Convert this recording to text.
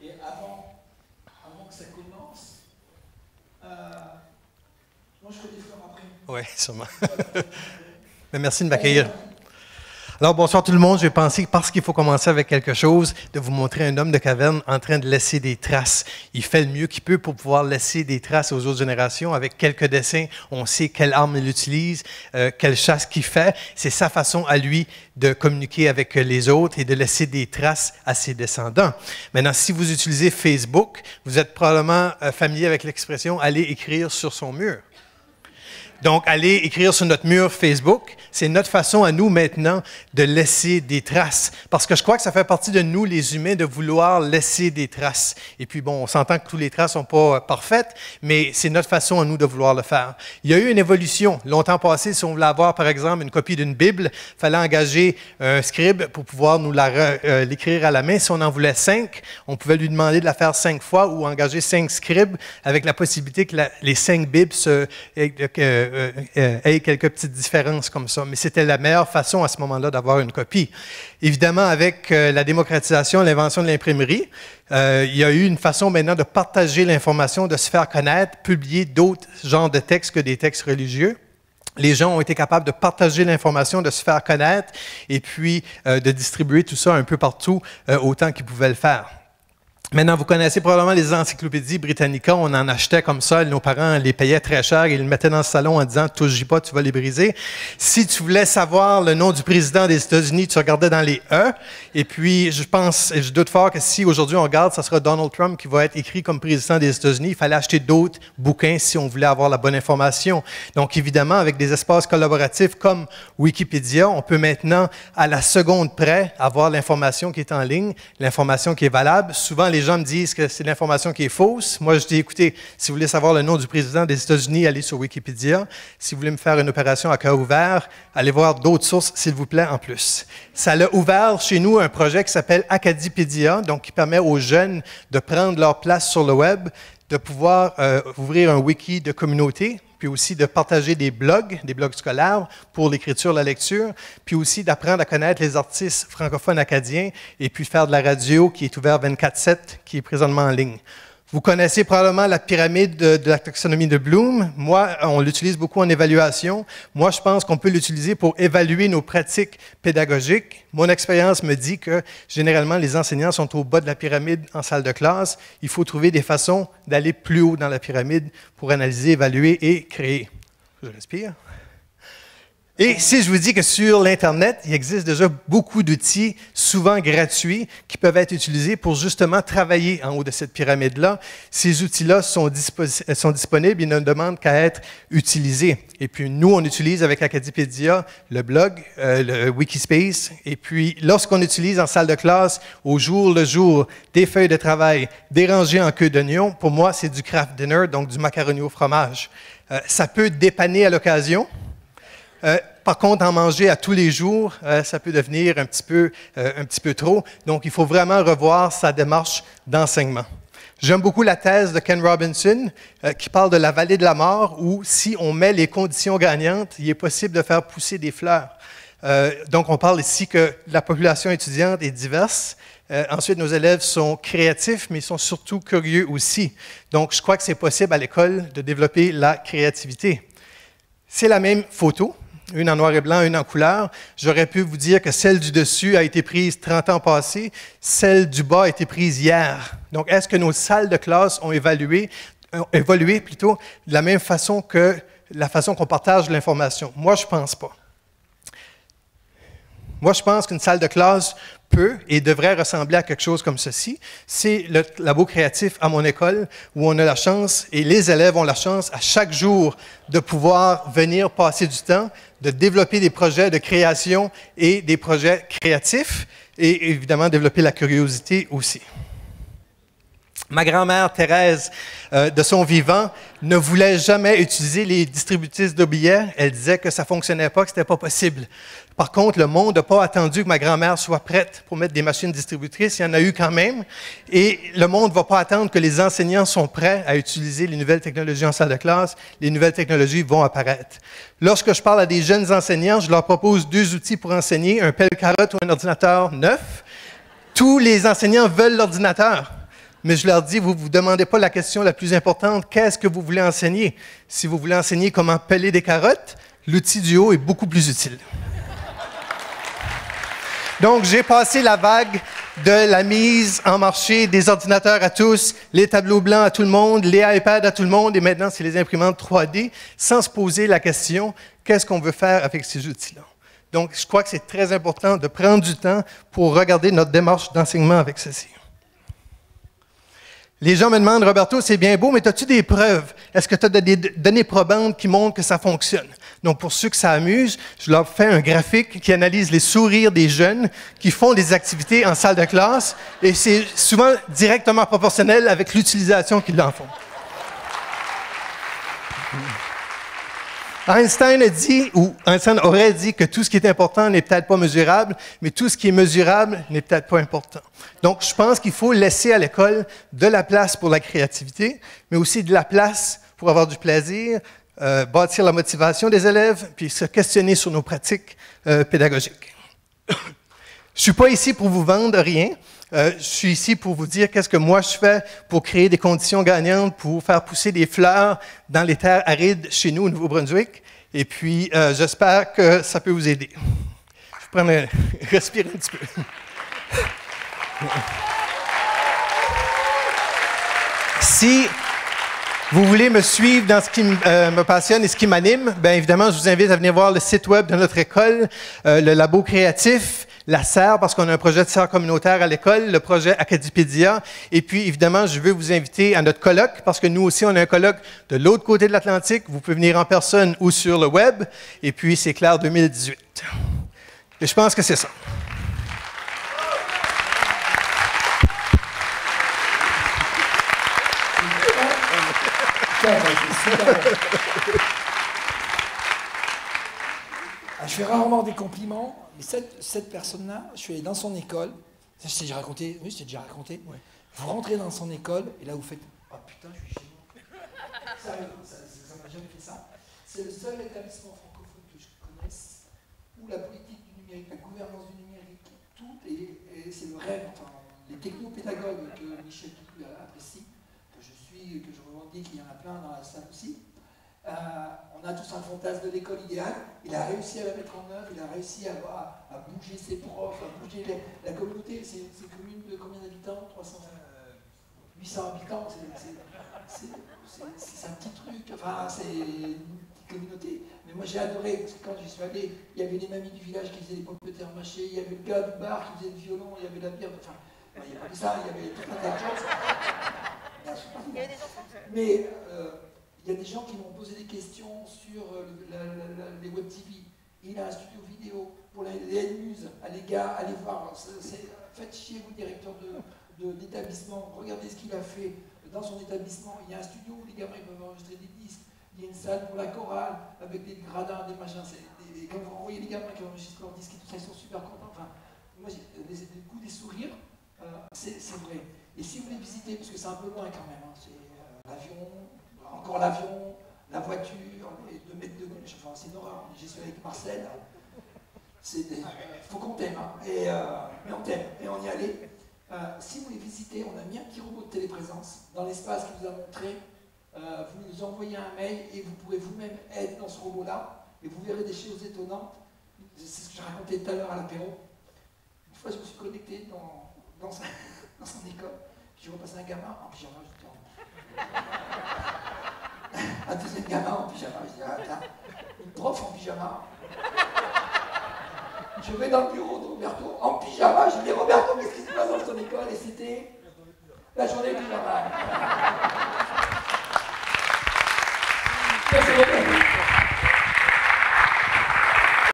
Et avant que ça commence, moi je fais des fleurs après. Oui, sûrement. Mais merci de m'accueillir. Alors, bonsoir tout le monde. J'ai pensé, parce qu'il faut commencer avec quelque chose, de vous montrer un homme de caverne en train de laisser des traces. Il fait le mieux qu'il peut pour pouvoir laisser des traces aux autres générations. Avec quelques dessins, on sait quelle arme il utilise, quelle chasse qu'il fait. C'est sa façon à lui de communiquer avec les autres et de laisser des traces à ses descendants. Maintenant, si vous utilisez Facebook, vous êtes probablement familier avec l'expression « aller écrire sur son mur ». Donc, aller écrire sur notre mur Facebook, c'est notre façon à nous maintenant de laisser des traces. Parce que je crois que ça fait partie de nous, les humains, de vouloir laisser des traces. Et puis, bon, on s'entend que toutes les traces ne sont pas parfaites, mais c'est notre façon à nous de vouloir le faire. Il y a eu une évolution. Longtemps passé, si on voulait avoir, par exemple, une copie d'une Bible, il fallait engager un scribe pour pouvoir nous l'écrire à la main. Si on en voulait 5, on pouvait lui demander de la faire 5 fois ou engager 5 scribes avec la possibilité que les 5 Bibles aient quelques petites différences comme ça. Mais c'était la meilleure façon à ce moment-là d'avoir une copie. Évidemment, avec la démocratisation, l'invention de l'imprimerie, il y a eu une façon maintenant de partager l'information, de se faire connaître, publier d'autres genres de textes que des textes religieux. Les gens ont été capables de partager l'information, de se faire connaître et puis de distribuer tout ça un peu partout autant qu'ils pouvaient le faire. Maintenant, vous connaissez probablement les encyclopédies Britannica. On en achetait comme ça. Nos parents les payaient très cher et ils le mettaient dans le salon en disant « touche-y pas, tu vas les briser ». Si tu voulais savoir le nom du président des États-Unis, tu regardais dans les E. Et puis, je doute fort que si aujourd'hui on regarde, ça sera Donald Trump qui va être écrit comme président des États-Unis. Il fallait acheter d'autres bouquins si on voulait avoir la bonne information. Donc, évidemment, avec des espaces collaboratifs comme Wikipédia, on peut maintenant, à la seconde près, avoir l'information qui est en ligne, l'information qui est valable. Souvent, les gens me disent que c'est l'information qui est fausse. Moi, je dis, écoutez, si vous voulez savoir le nom du président des États-Unis, allez sur Wikipédia. Si vous voulez me faire une opération à cœur ouvert, allez voir d'autres sources, s'il vous plaît, en plus. Ça a ouvert chez nous un projet qui s'appelle Acadipédia, donc qui permet aux jeunes de prendre leur place sur le web, de pouvoir ouvrir un wiki de communauté, puis aussi de partager des blogs scolaires pour l'écriture, la lecture, puis aussi d'apprendre à connaître les artistes francophones acadiens et puis faire de la radio qui est ouverte 24/7, qui est présentement en ligne. Vous connaissez probablement la pyramide de la taxonomie de Bloom. Moi, on l'utilise beaucoup en évaluation. Moi, je pense qu'on peut l'utiliser pour évaluer nos pratiques pédagogiques. Mon expérience me dit que, généralement, les enseignants sont au bas de la pyramide en salle de classe. Il faut trouver des façons d'aller plus haut dans la pyramide pour analyser, évaluer et créer. Je respire. Et si je vous dis que sur l'Internet, il existe déjà beaucoup d'outils, souvent gratuits, qui peuvent être utilisés pour justement travailler en haut de cette pyramide-là. Ces outils-là sont disponibles, ils ne demandent qu'à être utilisés. Et puis nous, on utilise avec Acadipédia le blog, le Wikispace. Et puis lorsqu'on utilise en salle de classe, au jour le jour, des feuilles de travail dérangées en queue d'oignon, pour moi, c'est du craft dinner, donc du macaroni au fromage. Ça peut dépanner à l'occasion. Par contre, en manger à tous les jours, ça peut devenir un petit peu trop. Donc, il faut vraiment revoir sa démarche d'enseignement. J'aime beaucoup la thèse de Ken Robinson qui parle de la vallée de la mort où, si on met les conditions gagnantes, il est possible de faire pousser des fleurs. Donc, on parle ici que la population étudiante est diverse. Ensuite, nos élèves sont créatifs, mais ils sont surtout curieux aussi. Donc, je crois que c'est possible à l'école de développer la créativité. C'est la même photo. Une en noir et blanc, une en couleur. J'aurais pu vous dire que celle du dessus a été prise 30 ans passés, celle du bas a été prise hier. Donc, est-ce que nos salles de classe ont évolué de la même façon que la façon qu'on partage l'information? Moi, je ne pense pas. Moi, je pense qu'une salle de classe peut et devrait ressembler à quelque chose comme ceci. C'est le labo créatif à mon école où on a la chance, et les élèves ont la chance à chaque jour de pouvoir venir passer du temps, de développer des projets de création et des projets créatifs et évidemment développer la curiosité aussi. Ma grand-mère Thérèse, de son vivant, ne voulait jamais utiliser les distributrices de billets. Elle disait que ça ne fonctionnait pas, que ce n'était pas possible. Par contre, le monde n'a pas attendu que ma grand-mère soit prête pour mettre des machines distributrices. Il y en a eu quand même. Et le monde ne va pas attendre que les enseignants sont prêts à utiliser les nouvelles technologies en salle de classe. Les nouvelles technologies vont apparaître. Lorsque je parle à des jeunes enseignants, je leur propose 2 outils pour enseigner, un pelle-carotte ou un ordinateur neuf. Tous les enseignants veulent l'ordinateur. mais je leur dis, vous ne vous demandez pas la question la plus importante, qu'est-ce que vous voulez enseigner? Si vous voulez enseigner comment peler des carottes, l'outil du haut est beaucoup plus utile. Donc, j'ai passé la vague de la mise en marché des ordinateurs à tous, les tableaux blancs à tout le monde, les iPads à tout le monde, et maintenant, c'est les imprimantes 3D, sans se poser la question, qu'est-ce qu'on veut faire avec ces outils-là? Donc, je crois que c'est très important de prendre du temps pour regarder notre démarche d'enseignement avec ceci. Les gens me demandent, Roberto, c'est bien beau, mais as-tu des preuves? Est-ce que tu as des données probantes qui montrent que ça fonctionne? Donc, pour ceux que ça amuse, je leur fais un graphique qui analyse les sourires des jeunes qui font des activités en salle de classe, et c'est souvent directement proportionnel avec l'utilisation qu'ils en font. Einstein a dit, ou Einstein aurait dit que tout ce qui est important n'est peut-être pas mesurable, mais tout ce qui est mesurable n'est peut-être pas important. Donc, je pense qu'il faut laisser à l'école de la place pour la créativité, mais aussi de la place pour avoir du plaisir, bâtir la motivation des élèves, puis se questionner sur nos pratiques pédagogiques. Je ne suis pas ici pour vous vendre rien. Je suis ici pour vous dire qu'est-ce que moi je fais pour créer des conditions gagnantes, pour faire pousser des fleurs dans les terres arides chez nous au Nouveau-Brunswick. Et puis, j'espère que ça peut vous aider. Je vais prendre respirer un petit peu. Si vous voulez me suivre dans ce qui me passionne et ce qui m'anime, bien évidemment, je vous invite à venir voir le site web de notre école, le labo créatif, la serre, parce qu'on a un projet de serre communautaire à l'école, le projet Acadipédia. Et puis, évidemment, je veux vous inviter à notre colloque, parce que nous aussi, on a un colloque de l'autre côté de l'Atlantique. Vous pouvez venir en personne ou sur le web. Et puis, c'est Clair 2018. Et je pense que c'est ça. Je fais rarement des compliments, mais cette personne-là, je suis allé dans son école. Ça, je t'ai déjà raconté. Oui, je t'ai déjà raconté. Ouais. Vous rentrez dans son école et là vous faites « Ah putain, je suis chez moi ». Sérieux, ça m'a jamais fait ça. C'est le seul établissement francophone que je connaisse où la politique du numérique, la gouvernance du numérique, tout et c'est le rêve. Enfin, les technopédagogues que Michel Toutou apprécie, que je revendique, il y en a plein dans la salle aussi. On a tous un fantasme de l'école idéale. Il a réussi à la mettre en œuvre, il a réussi à bouger ses profs, à bouger la communauté. C'est une commune de combien d'habitants? 800 habitants, c'est un petit truc, enfin c'est une petite communauté. Mais moi j'ai adoré, parce que quand j'y suis allé, il y avait les mamies du village qui faisaient des pommes de terre mâchées, il y avait le gars du bar qui faisait le violon, il y avait la bière, enfin, il n'y avait pas que ça, il y avait tout un tas de choses. Il y avait des enfants. Mais il y a des gens qui m'ont posé des questions sur les web TV. Il a un studio vidéo pour les news. Les gars, allez voir. Faites chier, vous, directeur d'établissement. Regardez ce qu'il a fait dans son établissement. Il y a un studio où les gamins peuvent enregistrer des disques. Il y a une salle pour la chorale avec des gradins, des machins. Quand vous envoyez les gamins qui enregistrent leurs disques et tout ça, ils sont super contents. Enfin, moi, du coup, des sourires, c'est vrai. Et si vous voulez visiter, parce que c'est un peu loin quand même, hein, c'est l'avion. Encore l'avion, la voiture, les 2 mètres de neige, enfin c'est une horreur. J'y suis avec Marcel, faut qu'on t'aime, hein. Mais on t'aime, et on y allait. Si vous voulez visiter, on a mis un petit robot de téléprésence dans l'espace qui vous a montré. Vous nous envoyez un mail et vous pouvez vous-même être dans ce robot-là, et vous verrez des choses étonnantes. C'est ce que j'ai raconté tout à l'heure à l'apéro. Une fois, je me suis connecté dans son école, puis je repassais un gamin en pyjama. Un deuxième gamin en pyjama, je dis, attends, une prof en pyjama. Je vais dans le bureau de Roberto en pyjama, je dis, Roberto, qu'est-ce qui se passe dans ton école? Et c'était la journée pyjama.